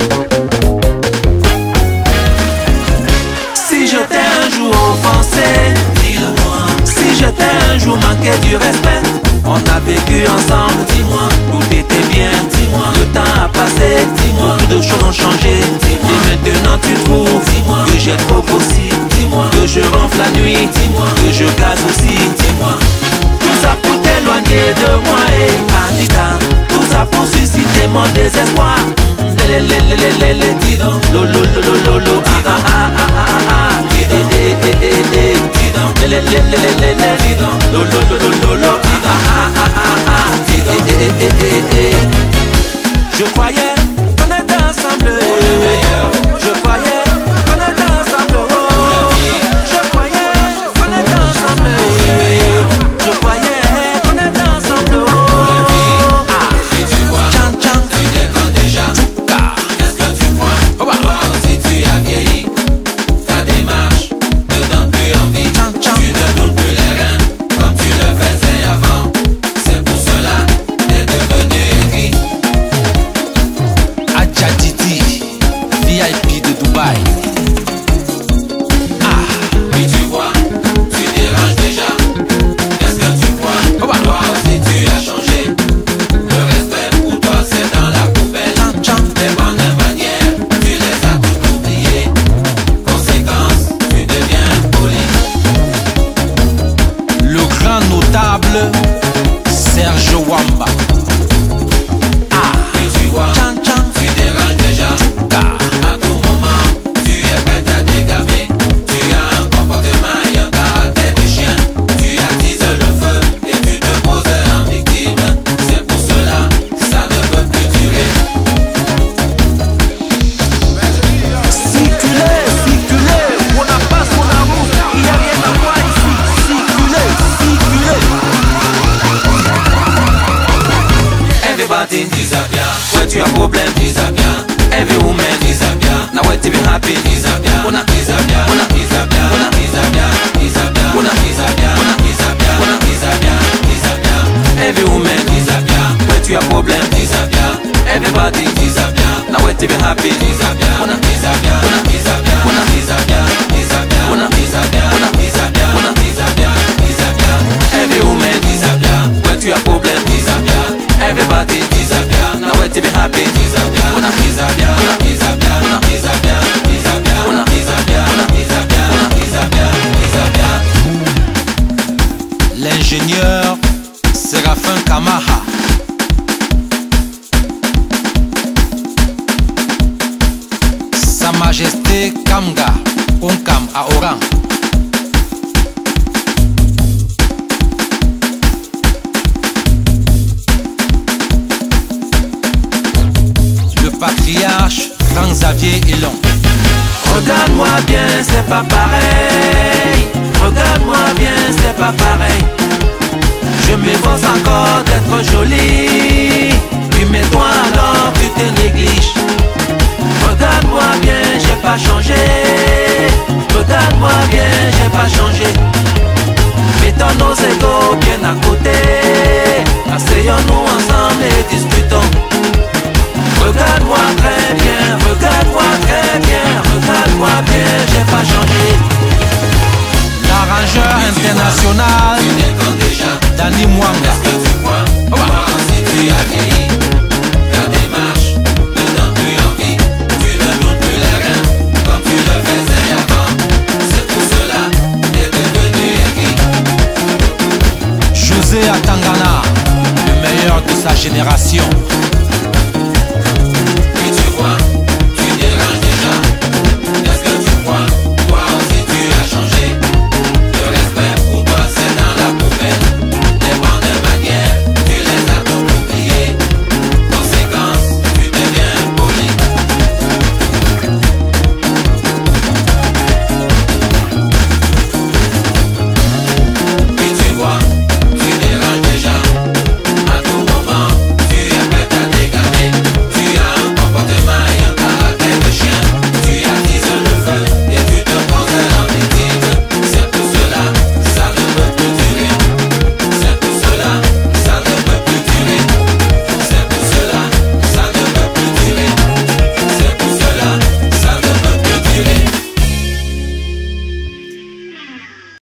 Si je t'ai un jour offensé, dis-le-moi. Si je t'ai un jour manqué du respect, on a vécu ensemble, dis-moi. Tout était bien, dis-moi. Le temps a passé, dis-moi. Beaucoup de choses ont changé, dis-moi. Et maintenant tu trouves, dis-moi, que j'ai trop aussi, dis-moi. Que je ronfle la nuit, dis-moi. Que je gaz aussi, dis-moi. Tout ça pour t'éloigner de moi, et Anita. Tout ça pour susciter mon désespoir. Dis donc, lo lo lo lo lo lo, ah ah ah ah ah ah, dis donc, dis donc, dis donc, lo lo lo lo lo lo, ah ah ah ah ah, dis donc. Je croyais qu'on était ensemble, je croyais qu'on était ensemble, je croyais qu'on était ensemble, je croyais qu'on était ensemble. Si tu vois, tu déconnes déjà. Qu'est-ce que tu crois? Toi aussi tu as vieilli. Ta démarche ne donne plus envie. Tu ne doutes plus les reins comme tu le faisais avant. C'est pour cela t'es devenu aigri. Adjadidi, VIP de Dubaï. Oui tu vois, tu déranges déjà. Qu'est-ce que tu crois? Toi aussi tu as changé. Le respect pour toi c'est dans la poubelle. Les bonnes manières, tu les as toutes oubliées. Conséquence, tu deviens poli. Le grand notable Serge Wamba. Oui tu vois, tu déranges déjà. À tout moment, tu es prêt à dégamer. Tu as un comportement et un caractère de chien. Tu attises le feu et tu te poses en victime. C'est pour cela, ça ne peut plus durer. Circulez, on n'a pas son amour, il n'y a rien à voir ici. Circulez. Everybody, Dis ça bien, ouais tu as problème, dis ça bien, every woman, dis ça bien, now wait to be happy, dis ça bien, on a, dis ça bien, dis ça bien, dis ça bien, dis ça bien, dis ça bien, dis ça bien, dis ça bien, dis ça bien, every woman, dis ça bien, ouais tu as problème, dis ça bien, everybody, dis ça bien, now wait to be happy, dis ça bien, dis ça bien, dis ça bien, dis ça bien, dis ça bien, dis ça bien, dis ça bien, dis ça bien, dis ça bien, every woman, dis ça bien, ouais tu as problème, dis ça bien, everybody, dis ça bien, now wait to be happy, dis ça bien, dis ça bien, dis ça bien, dis ça bien, dis ça bien, dis ça bien, dis ça bien, dis ça bien, dis ça bien. L'ingénieur Séraphin Kamaha. Sa Majesté Kamga Onkam à Oran. Le patriarche Franck Xavier Elon. regarde-moi bien, c'est pas pareil, regarde-moi bien, c'est pas pareil. Je m'efforce encore d'être jolie, puis mais toi alors tu te négliges. Regarde-moi bien, j'ai pas changé, regarde-moi bien, j'ai pas changé. Mettons nos égos bien à côté, asseyons-nous ensemble et discutons. Regarde-moi très bien, regarde-moi très bien, regarde-moi bien, j'ai pas changé. L'arrangeur international Tu déconnes déjà. Danny Mwanga. Qu'est-ce que tu crois? Toi aussi tu as vieilli. Ta démarche ne donne plus envie. Tu ne doutes plus les reins comme tu le faisais avant. C'est pour cela t'es devenu aigri. José Atangana, le meilleur de sa génération.